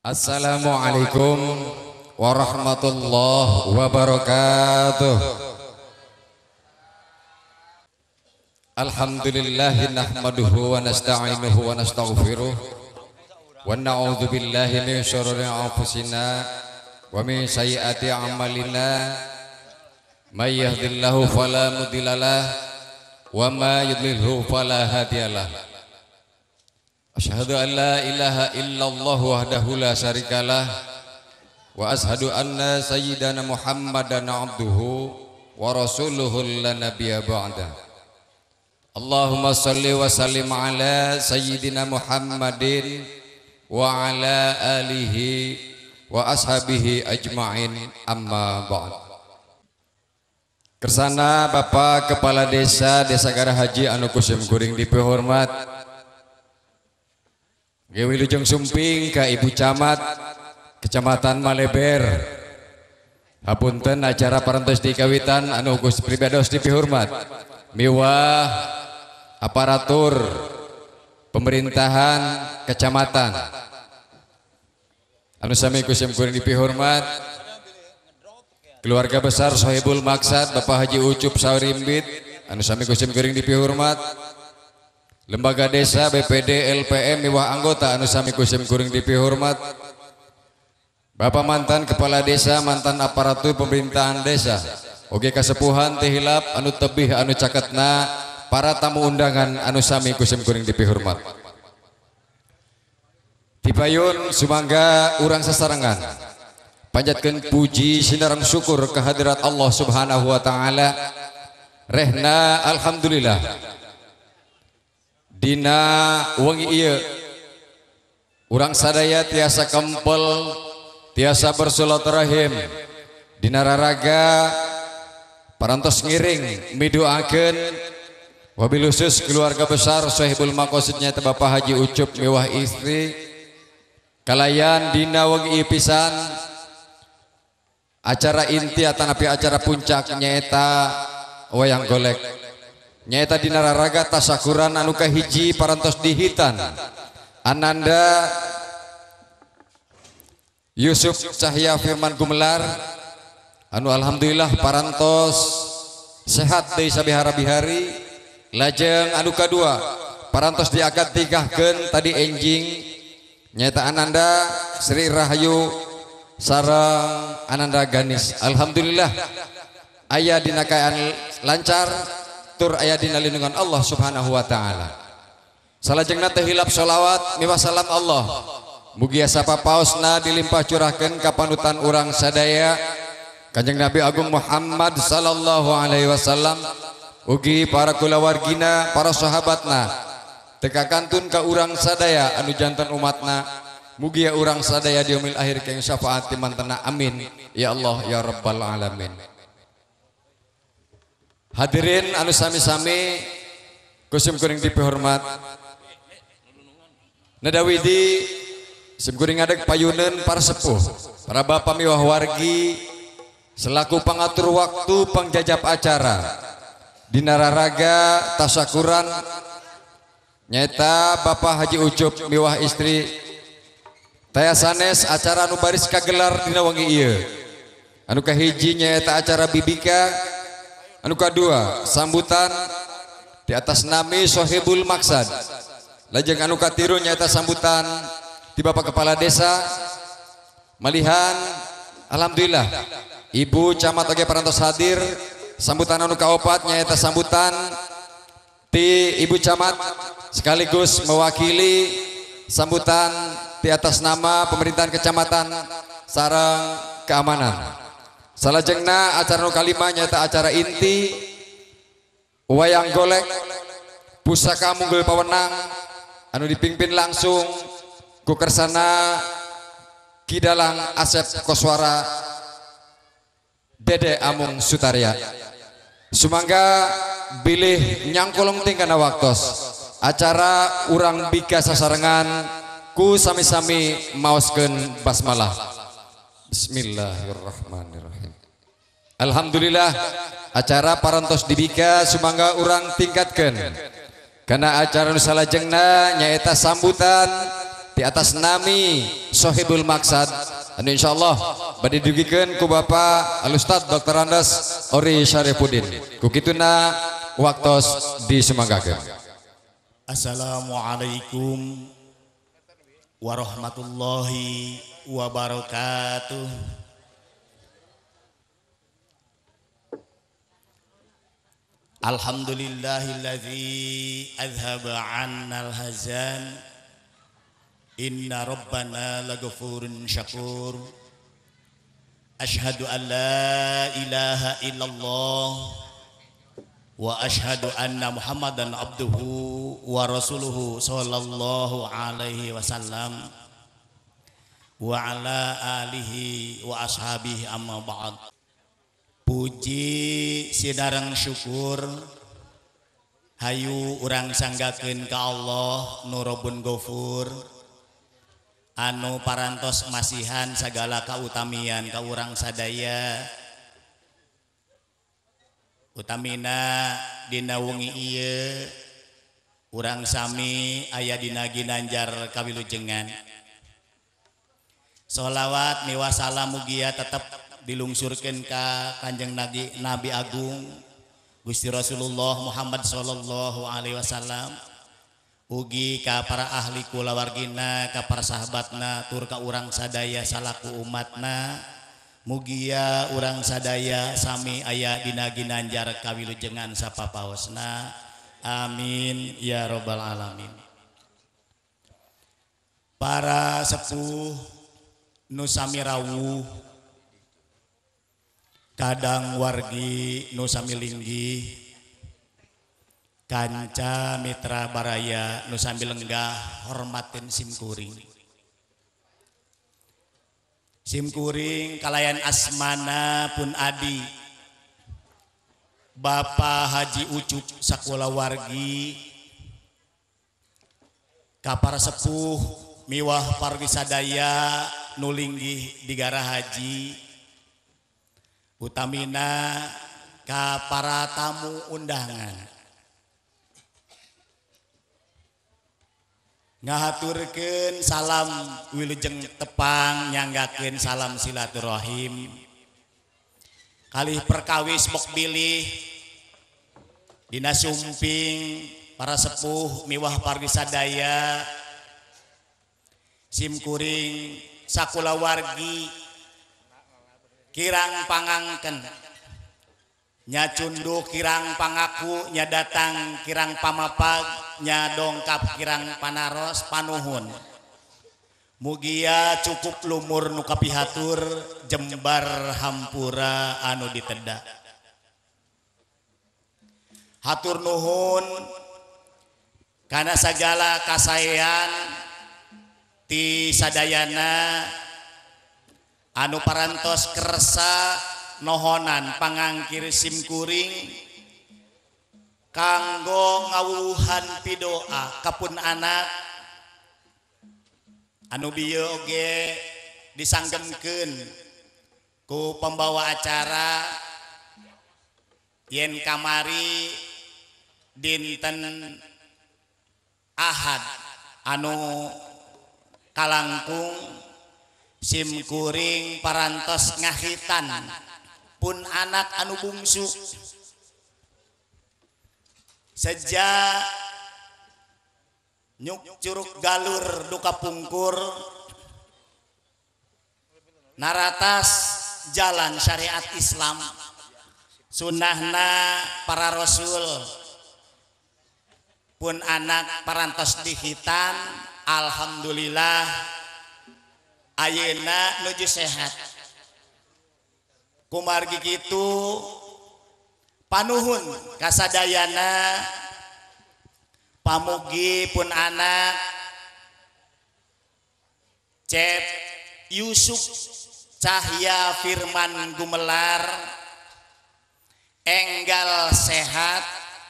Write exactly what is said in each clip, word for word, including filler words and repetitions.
Assalamualaikum warahmatullahi wabarakatuh. Alhamdulillahi nahmaduhu wa nasta'inuhu wa nastaghfiruh wa na'udzu billahi min syururi anfusina wa min sayyiati a'malina. May yahdihillahu fala mudhillalah wa may yudlilhu fala hadiyalah. Asyhadu an la ilaha illallah wahdahu la syarikalah wa ashhadu anna sayyidana Muhammadan abduhu wa rasuluhu la nabiyya ba'da. Allahumma salli wa sallim ala sayyidina Muhammadin wa ala alihi wa ashabihi ajma'in, amma ba'd. Kersana Bapak Kepala Desa Desa Garahaji anu kusim kuring dipihormat, Wilujeng Sumping ka Ibu Camat Kecamatan Maleber. Hapunten acara parantos dikawitan anu Gus pribados dipihormat miwah aparatur pemerintahan kecamatan anu sami kusim kuring dipihormat, keluarga besar Sohibul Maksad Bapak Haji Ucup Sawrimbit anu sami kusim kuring dipihormat, lembaga desa B P D L P M miwah anggota anu sami kusim kuring dipihormat, Bapak mantan kepala desa, mantan aparatur pemerintahan desa, oge kasepuhan tehilap anu tebih anu caketna, para tamu undangan anu sami kusim kuring dipihormat. Dipayun sumangga urang sasarengan panjatkeun puji sinareng syukur kehadirat Allah Subhanahu wa taala. Rehna alhamdulillah dina wengi ieu urang sadaya tiasa kempel, tiasa bersilaturahim dina raraga parantos ngiring midoakeun wabil khusus keluarga besar Sohibul Maqasidnya Bapak Haji Ucup miwah istri kalayan dina wengi pisan acara inti atanapi acara puncak nyaeta wayang golek, nyaeta dina raraga tasakuran anu kahiji parantos dihitan Ananda Yusuf Cahya Firman Gumelar anu alhamdulillah parantos sehat deui sabihara-bihari. Lajeng anu kadua parantos diangkat tigahkeun tadi enjing nyaeta Ananda Sri Rahayu sareng Ananda Ganis. Alhamdulillah aya dina kaayaan lancar tur aya dina lindungan Allah Subhanahu wa taala. Salajengna teh hilap sholawat miwah salam Allah mugi asa papaosna dilimpah curahkeun ka panutan urang sadaya Kanjeng Nabi Agung Muhammad sallallahu alaihi wasallam, ugi para kulawargina, para sahabatna, teka kantun ka urang sadaya anu janten umatna, mugi ya urang sadaya di yaumil akhir keng syafaat timantena, amin ya Allah ya rabbal alamin. Hadirin anu sami-sami kusim kuring dipihormat, nadawidi sim kuring ngadeg payuneun para sepuh, para bapak miwah wargi selaku pangatur waktu pangjajab acara dina raraga tasakuran nyaeta Bapak Haji Ucup miwah istri taya sanes acara anu baris kagelar dina wengi ieu. Anu kahiji nyaeta acara bibika, anu kadua sambutan di atas nami Sohibul Maksad, lajeng anu katiru nyaeta sambutan di Bapak Kepala Desa malihan alhamdulillah Ibu Camat oge parantos hadir. Sambutan anu kaopat nyaeta sambutan ti Ibu Camat sekaligus mewakili sambutan di atas nama pemerintahan kecamatan sareng keamanan. Salajengna acara anu kalima nyaeta acara inti wayang golek pusaka munggul pawenang anu dipimpin langsung ku kersana Kidalang Asep Koswara Dede Amung Sutarya. Sumangga bilih nyangkolong tingkana waktos acara urang bika sasarengan ku sami-sami maoskeun basmalah. Bismillahirrahmanirrahim. Alhamdulillah acara parantos dibika sumangga urang tingkatkeun kana acara nu salajengna nyaeta sambutan di atas nami Sohibul Maksad anu insyaallah bade didugikeun ku Bapak Al Ustaz Doktor Andes Ori Syarifuddin. Ku kituna waktos disumanggakeun. Assalamualaikum warahmatullahi wabarakatuh. Alhamdulillahilladzi azhaba 'annal hazan. Inna rabbana laghafurun syakur. Asyhadu an la ilaha illallah wa asyhadu anna Muhammadan abduhu wa rasuluhu sallallahu alaihi wasallam wa ala alihi wa ashabihi amma ba'd. Puji sidareng syukur hayu urang sanggakeun ka Allah nu Rabbun Ghafur anu parantos masihan sagala kautamian ka urang sadaya. Utamina dina wengi ieu urang sami aya dina ginanjar kawilujengan. Sholawat miwah salam mugia tetep dilungsurkeun ka Kanjeng Nabi, Nabi Agung Gusti Rasulullah Muhammad sallallahu alaihi wasallam, ugi ka para ahli kulawargina, ka para sahabatna, tur ka urang sadaya salaku umatna. Mugia urang sadaya sami aya dina ginanjar kawilujengan sapapaosna. Amin ya robbal alamin. Para sepuh nu sami rawuh, kadang wargi nu sami linggih, kanca mitra baraya nu sami lenggah hormatin simkuring. Simkuring kalayan asmana pun adi Bapak Haji Ucup sakula wargi, ka para sepuh miwah pargi sadaya nu linggih di gara haji, utamina ka para tamu undangan. Ngahaturkeun salam wilujeng tepang, nyanggakeun salam silaturahim kalih perkawis mok bilih dina sumping para sepuh miwah pargi sadaya. Simkuring sakula wargi kirang pangangken, nya cunduh kirang pangaku, nya datang kirang pamapag, nya dongkap kirang panaros panuhun. Mugia cukup lumur nu kapihatur jembar hampura anu diteda. Hatur nuhun kana sagala kasaean ti sadayana anu parantos kersa nohonan pangangkir simkuring kanggo ngawuhan pidoa kapun anak anu bieu oge disanggemkeun ku pembawa acara yen kamari dinten Ahad anu kalangkung simkuring parantos ngahitan pun anak anu bungsu sejak nyuk curug galur duka pungkur naratas jalan syariat Islam sunnahna para rasul pun anak parantos dihitan. Alhamdulillah ayeuna nuju sehat. Kumargi kitu panuhun kasadayana pamugi pun anak Cep Yusuf Cahya Firman Gumelar enggal sehat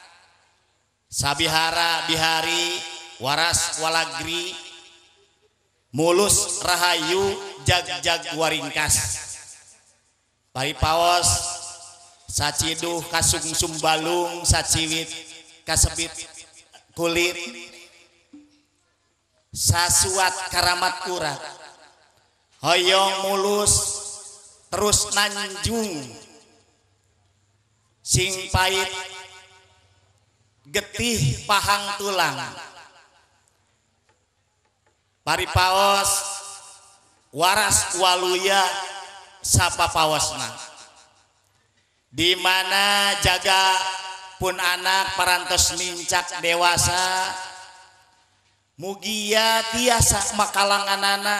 sabihara bihari waras walagri mulus rahayu jag-jag waringkas paripaos saciduh kasungsum balung saciwit kasebit kulit sasuat karamat urat hoyong mulus terus nanjung sing pait getih pahang tulang paripaos waras waluya sapa pawasna di mana jaga pun anak parantos mincak dewasa mugia tiasa makalangan anak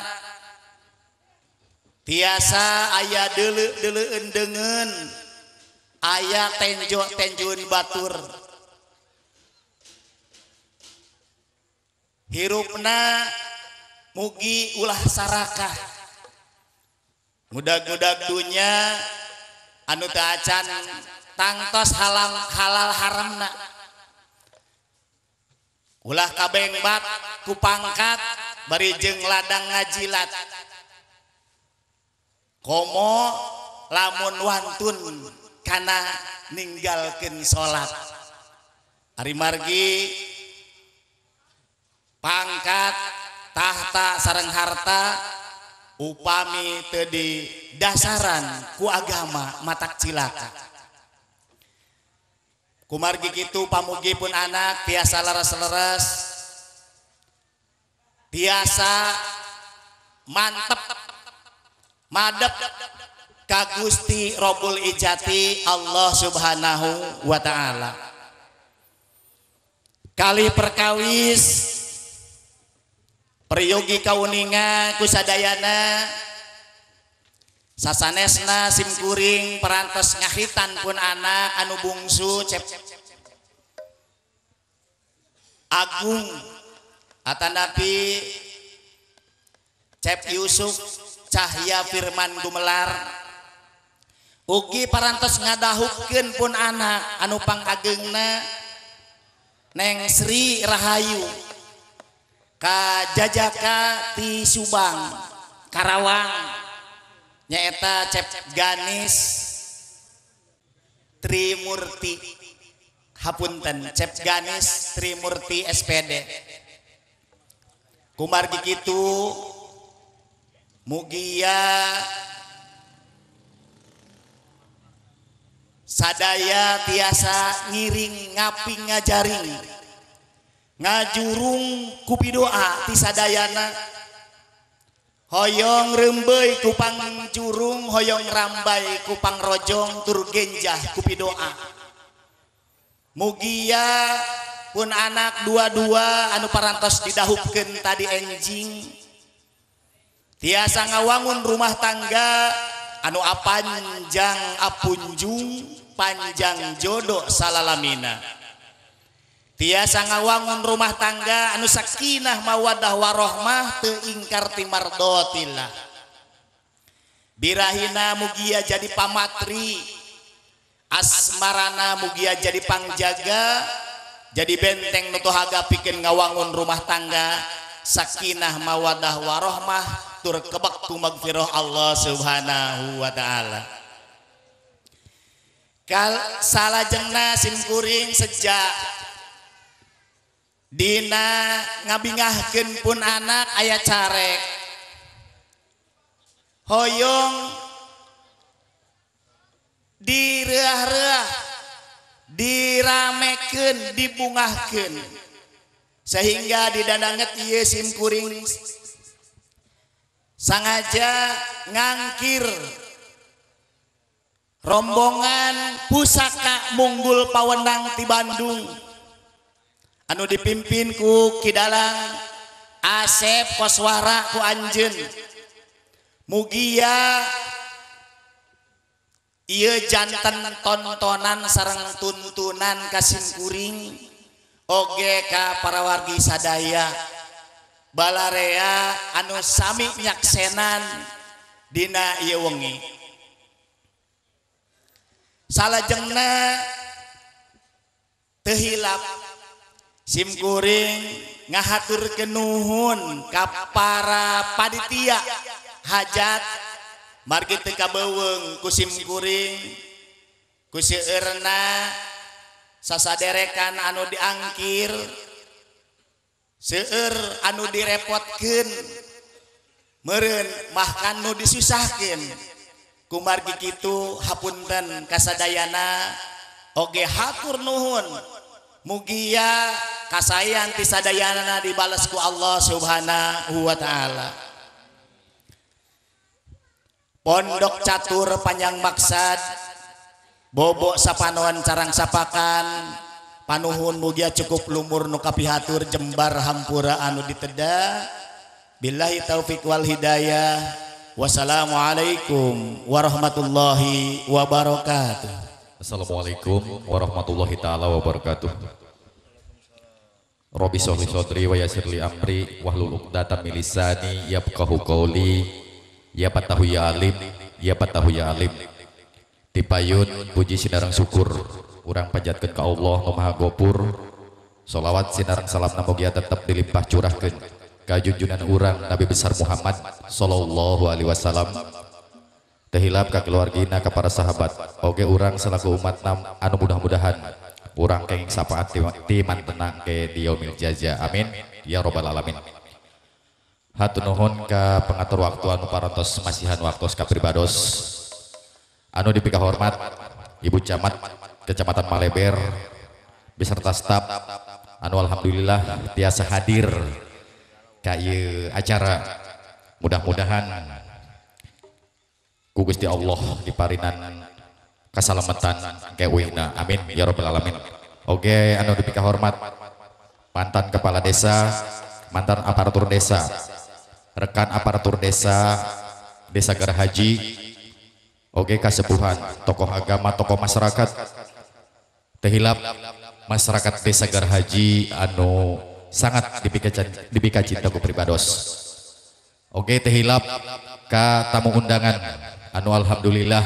tiasa aya deuleu-deuleueun deungeun aya tenjo tenjueun batur hirupna mugi ulah sarakah mudag-mudag dunya anu teu acan tangtos halal halal haramna ulah kabengbat ku pangkat bari jeung ladang ngajilat komo lamun wantun kana ninggalkeun salat ari margi pangkat tahta sareng harta upami teu di dasaran ku agama matak cilaka kumargi kitu pamugi pun anak tiasa leres-leres tiasa mantep madep ka Gusti Rabbul Ijati Allah Subhanahu wa taala kali perkawis priyogi kauninga kusadayana sasanesna simkuring perantos ngahitan pun anak anu bungsu cep agung atanapi cep Yusuf Cahya Firman Gumelar ugi parantos ngadahupkeun pun anak anu pangagengna Neng Sri Rahayu ka jajaka ti Subang Karawang nyaeta cep Ganis Trimurti hapunten cep Ganis Trimurti S P D kumargi kitu mugia sadaya tiasa ngiring ngaping ngajaring ngajurung kupi doa ti sadayana hoyong rembei kupang jurung hoyong rambai kupang rojong tur genjah kupi doa mugia pun anak dua-dua anu parantos didahupkeun tadi enjing tiasa ngawangun rumah tangga anu apanjang apunjung panjang jodoh salalamina tiasa ngawangun rumah tangga anu sakinah mawaddah warohmah teu ingkar ti mardotillah birahina mugia jadi pamatri asmarana mugia jadi pangjaga jadi benteng nu tohaga pikeun ngawangun rumah tangga sakinah mawaddah warohmah tur kebak tu magfirah Allah Subhanahu wa taala kal salajengna simkuring sejak dina ngabingahkeun pun anak aya carek hoyong direah-reah diramekeun dibungahkeun sehingga didandanget ieu simkuring sangaja ngangkir rombongan pusaka munggul pawenang ti Bandung anu dipimpin ku Kidalang Asep Koswara ku anjeun mugia ieu janten tontonan sareng tuntunan ka simkuring oge ka para wargi sadaya balarea anu sami nyaksenan dina ieu wengi salajengna teu hilap simkuring ngahaturkeun nuhun ka para panitia hajat margi teu kabeuweung ku simkuring ku seueurna sasaderekan anu diangkir seueur anu direpotkeun meureun mahkan nu disusahkeun kumargi kitu hapunten kasadayana oge hatur nuhun mugia kasayan ti sadayana dibales ku Allah Subhanahu wa taala. Pondok Catur Panjang Maksad bobok sapanoan carang sapakan panuhun mugia cukup lumur nu kapihatur jembar hampura anu diteda. Billahi taufiq wal hidayah. Wassalamualaikum warahmatullahi wabarakatuh. Assalamualaikum warahmatullahi taala wabarakatuh. Rabbi sholli shodri wa yassir li amri wahlul uqdatam min lisani yafqahu qawli. Ya patahu ya alim, ya patahu ya alim. Tipayun puji sinarang syukur urang panjatkeun ka Allah nu Maha Gopur. Sholawat sinarang salam mugia tetep dilimpah curahkeun ka junjungan urang Nabi besar Muhammad sallallahu alaihi wasallam. Tehilap ka keluargina ka para sahabat oge urang selaku umat nam anu mudah-mudahan urang kenging sapaat ti mantenang ke di yaumil jaza. Amin ya robbal alamin. Hatur nuhun ka pengatur waktu anu parantos masihan waktos ka pribados anu dipika hormat Ibu Camat Kecamatan Maleber beserta staf anu alhamdulillah tiasa hadir ka ieu acara. Mudah-mudahan ku Gusti Allah diparinan kasalamatan kewihna. Amin ya rabbal alamin. Oge anu dipika hormat mantan kepala desa, mantan aparatur desa, rekan aparatur desa Desa Garahaji, oge kasepuhan, tokoh agama, tokoh masyarakat. Tehilap masyarakat Desa Garahaji anu sangat dipika cinta ku pribados. Oge tehilap ka tamu undangan anu alhamdulillah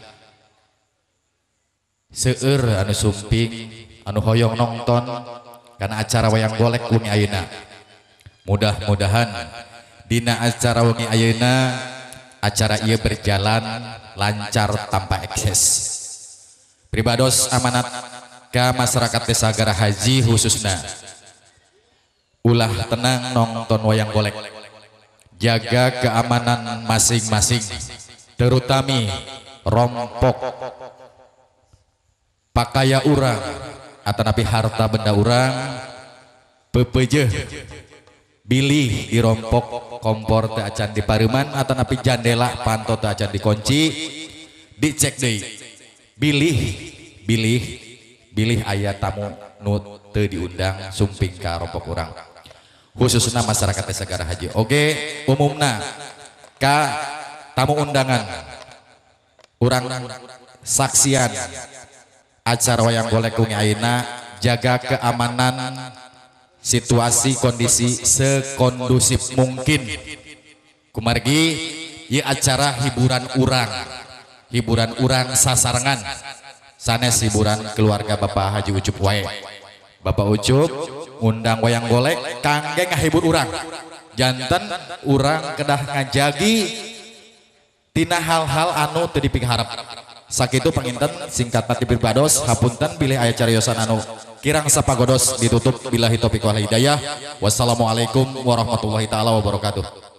seueur anu sumping anu hoyong nongton karena acara wayang golek wengi ayeuna. Mudah-mudahan dina acara wengi ayeuna acara ieu berjalan lancar tanpa ekses. Pribados amanat ka masyarakat Desa Garahaji khususna ulah tenang nonton wayang golek, jaga keamanan masing-masing, terutami rompok pakaya urang atanapi harta benda urang pepejeh bilih dirompok kompor teu acan dipareuman atanapi jandela panto teu acan dikunci dicek deui bilih bilih bilih aya tamu nu teu diundang sumping ka rompok urang khususnya masyarakat Desa Garahaji. Oke umumna ka tamu undangan urang saksian acara wayang golek wengi ayeuna jaga keamanan situasi kondisi sekondusif mungkin kumargi ieu acara hiburan urang hiburan urang sasarengan sanes hiburan keluarga Bapak Haji Ucup wae. Bapak Ucup undang wayang golek kangge ngahibur urang janten urang kedah ngajagi tina hal-hal anu teu dipingharep. Sakitu panginten singkat ti pribados hapunten bilih aya cariosan anu kirang sapagodos ditutup billahi taufiq wal hidayah. Wassalamualaikum warahmatullahi taala wabarakatuh.